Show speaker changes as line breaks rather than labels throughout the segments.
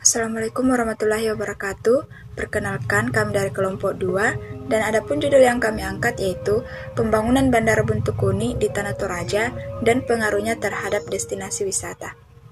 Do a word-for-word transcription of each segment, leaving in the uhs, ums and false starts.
Assalamualaikum warahmatullahi wabarakatuh. Perkenalkan, kami dari kelompok dua, dan adapun judul yang kami angkat yaitu Pembangunan Bandara Buntukuni di Tanah Toraja dan pengaruhnya terhadap destinasi wisata.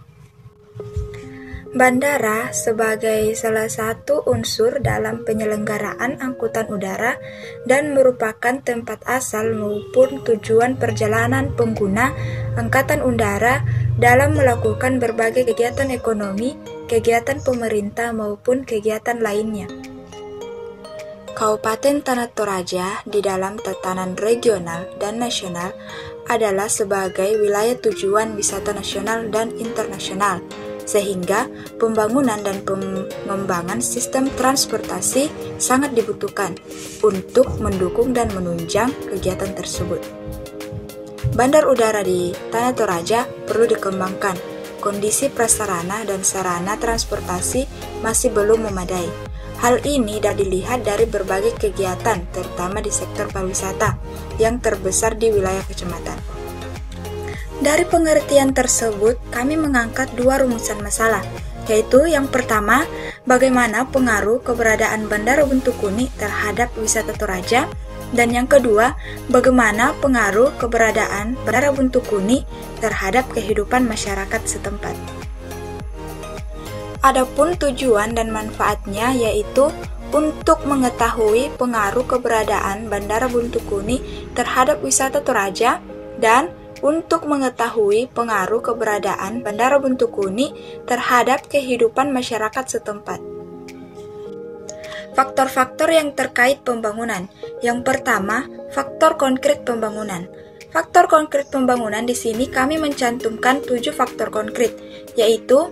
Bandara sebagai salah satu unsur dalam penyelenggaraan angkutan udara dan merupakan tempat asal maupun tujuan perjalanan pengguna angkatan udara dalam melakukan berbagai kegiatan ekonomi, kegiatan pemerintah maupun kegiatan lainnya. Kabupaten Tanah Toraja di dalam tatanan regional dan nasional adalah sebagai wilayah tujuan wisata nasional dan internasional, sehingga pembangunan dan pengembangan sistem transportasi sangat dibutuhkan untuk mendukung dan menunjang kegiatan tersebut. Bandar udara di Tanah Toraja perlu dikembangkan. Kondisi prasarana dan sarana transportasi masih belum memadai. Hal ini dapat dilihat dari berbagai kegiatan, terutama di sektor pariwisata yang terbesar di wilayah kecamatan. Dari pengertian tersebut, kami mengangkat dua rumusan masalah, yaitu yang pertama, bagaimana pengaruh keberadaan Bandara Buntukuni terhadap wisata Toraja, dan yang kedua, bagaimana pengaruh keberadaan Bandara Buntukuni terhadap kehidupan masyarakat setempat. Adapun tujuan dan manfaatnya yaitu untuk mengetahui pengaruh keberadaan Bandara Buntukuni terhadap wisata Toraja dan untuk mengetahui pengaruh keberadaan Bandara Buntukuni terhadap kehidupan masyarakat setempat. Faktor-faktor yang terkait pembangunan. Yang pertama, faktor konkret pembangunan. Faktor konkret pembangunan di sini kami mencantumkan tujuh faktor konkret, yaitu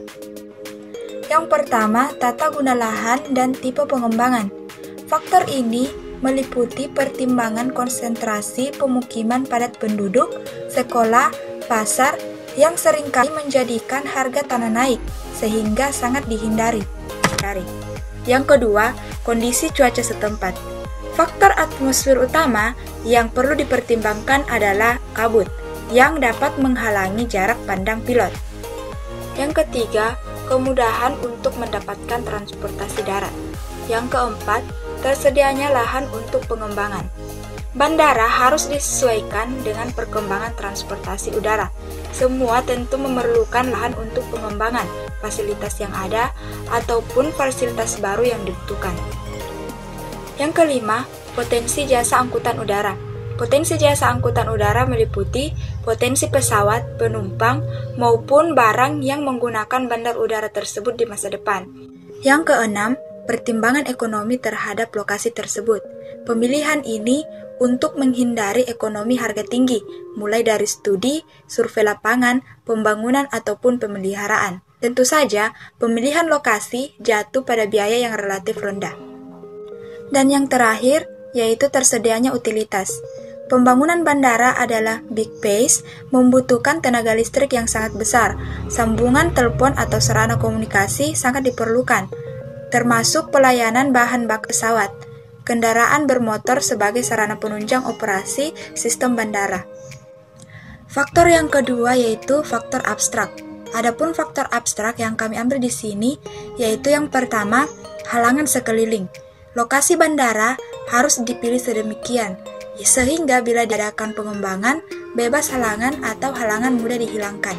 yang pertama, tata guna lahan dan tipe pengembangan. Faktor ini meliputi pertimbangan konsentrasi pemukiman padat penduduk, sekolah, pasar, yang seringkali menjadikan harga tanah naik, sehingga sangat dihindari. Yang kedua, kondisi cuaca setempat. Faktor atmosfer utama yang perlu dipertimbangkan adalah kabut, yang dapat menghalangi jarak pandang pilot. Yang ketiga, kemudahan untuk mendapatkan transportasi darat. Yang keempat, tersedianya lahan untuk pengembangan. Bandara harus disesuaikan dengan perkembangan transportasi udara. Semua tentu memerlukan lahan untuk pengembangan fasilitas yang ada ataupun fasilitas baru yang dibutuhkan. Yang kelima, potensi jasa angkutan udara. Potensi jasa angkutan udara meliputi potensi pesawat, penumpang, maupun barang yang menggunakan bandar udara tersebut di masa depan. Yang keenam, pertimbangan ekonomi terhadap lokasi tersebut. Pemilihan ini untuk menghindari ekonomi harga tinggi, mulai dari studi, survei lapangan, pembangunan, ataupun pemeliharaan. Tentu saja, pemilihan lokasi jatuh pada biaya yang relatif rendah. Dan yang terakhir, yaitu tersedianya utilitas. Pembangunan bandara adalah big pace, membutuhkan tenaga listrik yang sangat besar. Sambungan telepon atau sarana komunikasi sangat diperlukan, termasuk pelayanan bahan bakar pesawat, kendaraan bermotor sebagai sarana penunjang operasi sistem bandara. Faktor yang kedua yaitu faktor abstrak. Adapun faktor abstrak yang kami ambil di sini yaitu yang pertama, halangan sekeliling. Lokasi bandara harus dipilih sedemikian sehingga bila diadakan pengembangan, bebas halangan atau halangan mudah dihilangkan.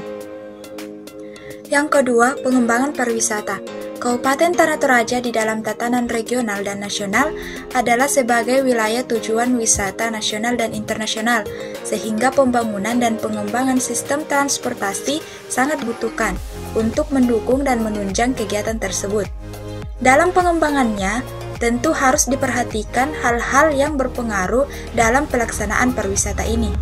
Yang kedua, pengembangan pariwisata. Kabupaten Tanah Toraja di dalam tatanan regional dan nasional adalah sebagai wilayah tujuan wisata nasional dan internasional, sehingga pembangunan dan pengembangan sistem transportasi sangat dibutuhkan untuk mendukung dan menunjang kegiatan tersebut. Dalam pengembangannya, tentu harus diperhatikan hal-hal yang berpengaruh dalam pelaksanaan pariwisata ini.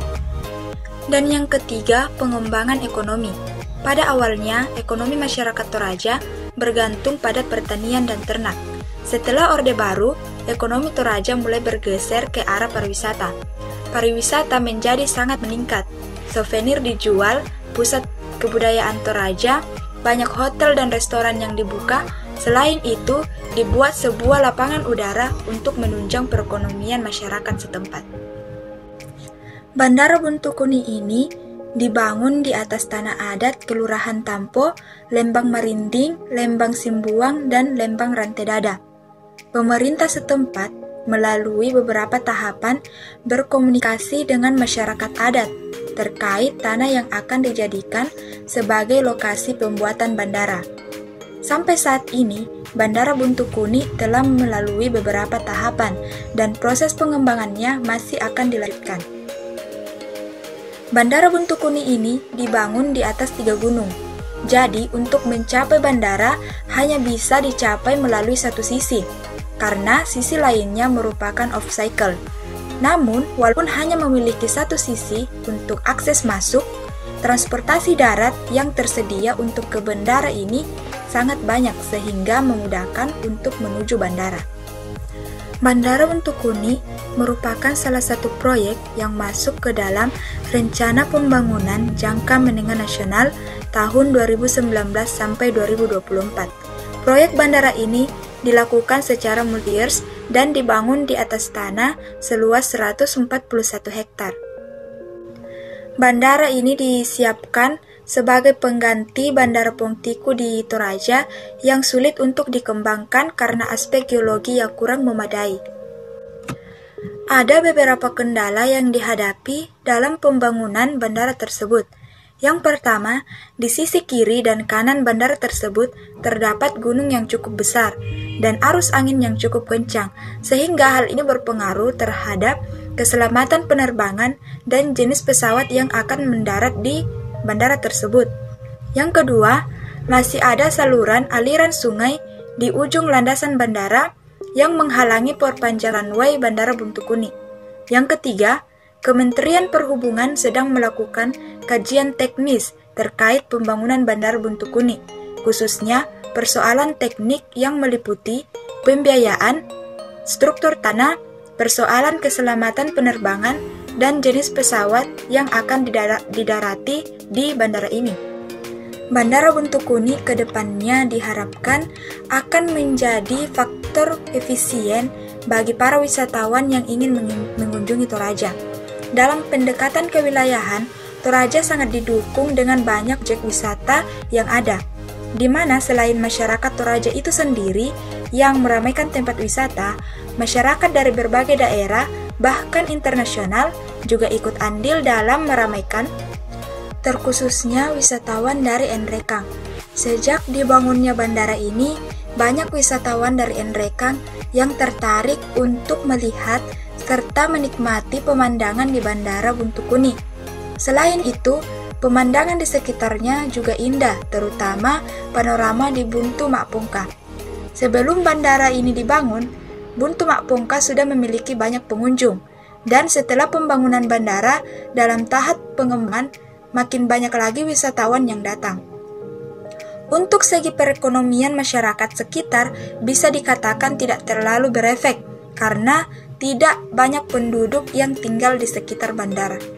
Dan yang ketiga, pengembangan ekonomi. Pada awalnya, ekonomi masyarakat Toraja bergantung pada pertanian dan ternak. Setelah Orde Baru, ekonomi Toraja mulai bergeser ke arah pariwisata. Pariwisata menjadi sangat meningkat. Souvenir dijual, pusat kebudayaan Toraja, banyak hotel dan restoran yang dibuka. Selain itu, dibuat sebuah lapangan udara untuk menunjang perekonomian masyarakat setempat. Bandara Buntukuni ini dibangun di atas tanah adat Kelurahan Tampo, Lembang Marinding, Lembang Simbuang, dan Lembang Rantedada. Pemerintah setempat melalui beberapa tahapan berkomunikasi dengan masyarakat adat terkait tanah yang akan dijadikan sebagai lokasi pembuatan bandara. Sampai saat ini, Bandara Buntukuni telah melalui beberapa tahapan dan proses pengembangannya masih akan dilanjutkan. Bandara Buntukuni ini dibangun di atas tiga gunung. Jadi, untuk mencapai bandara hanya bisa dicapai melalui satu sisi, karena sisi lainnya merupakan off-cycle. Namun, walaupun hanya memiliki satu sisi untuk akses masuk, transportasi darat yang tersedia untuk ke bandara ini sangat banyak sehingga memudahkan untuk menuju bandara. Bandara Buntukuni merupakan salah satu proyek yang masuk ke dalam Rencana Pembangunan Jangka Menengah Nasional tahun dua ribu sembilan belas sampai dua ribu dua puluh empat. Proyek bandara ini dilakukan secara multi-years dan dibangun di atas tanah seluas seratus empat puluh satu hektar. Bandara ini disiapkan sebagai pengganti Bandara Pongtiku di Toraja yang sulit untuk dikembangkan karena aspek geologi yang kurang memadai. Ada beberapa kendala yang dihadapi dalam pembangunan bandara tersebut. Yang pertama, di sisi kiri dan kanan bandara tersebut terdapat gunung yang cukup besar dan arus angin yang cukup kencang, sehingga hal ini berpengaruh terhadap keselamatan penerbangan dan jenis pesawat yang akan mendarat di bandara tersebut. Yang kedua, masih ada saluran aliran sungai di ujung landasan bandara yang menghalangi perpanjangan runway Bandara Buntukuni. Yang ketiga, Kementerian Perhubungan sedang melakukan kajian teknis terkait pembangunan Bandara Buntukuni, khususnya persoalan teknik yang meliputi pembiayaan, struktur tanah, persoalan keselamatan penerbangan, dan jenis pesawat yang akan didarati di bandara ini. Bandara Buntukuni ke depannya diharapkan akan menjadi faktor efisien bagi para wisatawan yang ingin mengunjungi Toraja. Dalam pendekatan kewilayahan, Toraja sangat didukung dengan banyak objek wisata yang ada, di mana selain masyarakat Toraja itu sendiri yang meramaikan tempat wisata, masyarakat dari berbagai daerah, bahkan internasional, juga ikut andil dalam meramaikan, terkhususnya wisatawan dari Nrekang. Sejak dibangunnya bandara ini, banyak wisatawan dari Nrekang yang tertarik untuk melihat serta menikmati pemandangan di Bandara Buntukuni. Selain itu, pemandangan di sekitarnya juga indah, terutama panorama di Buntu Makpongka. Sebelum bandara ini dibangun, Buntu Makpongka sudah memiliki banyak pengunjung, dan setelah pembangunan bandara dalam tahap pengembangan, makin banyak lagi wisatawan yang datang. Untuk segi perekonomian masyarakat sekitar bisa dikatakan tidak terlalu berefek, karena tidak banyak penduduk yang tinggal di sekitar bandara.